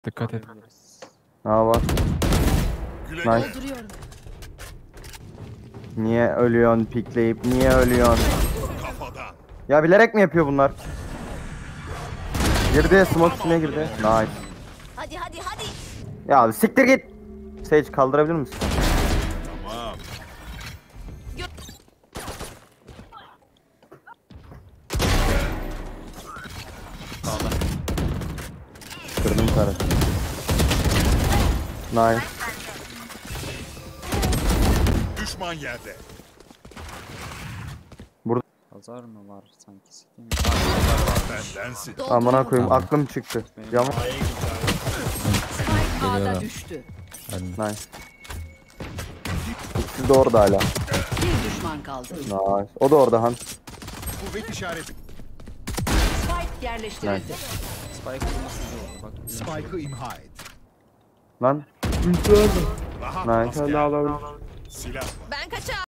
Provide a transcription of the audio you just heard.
Dikkat et. Ha var. Nice. Niye ölüyorsun pikleyip? Niye ölüyorsun? Ya bilerek mi yapıyor bunlar? Girdi, smoke içine girdi. Nice. Hadi hadi hadi. Ya siktir git. Sage kaldırabilir misin? Tamam. Kırdım karı. Nice. Düşman yerde. Pazar mı var sanki sikeyim. Bendensin. Amına koyayım aklım çıktı. Yama. A'da düştü. Nice. Siz de orada hala. Bir düşman kaldı. Nice. O da orada Han. Kuvvet işareti. Spike yerleştirildi. Nice. Spike vurması iyi oldu bak. Spike'ı imha et. Lan. Daha Nice. asker. Silah var. Ben kaçar.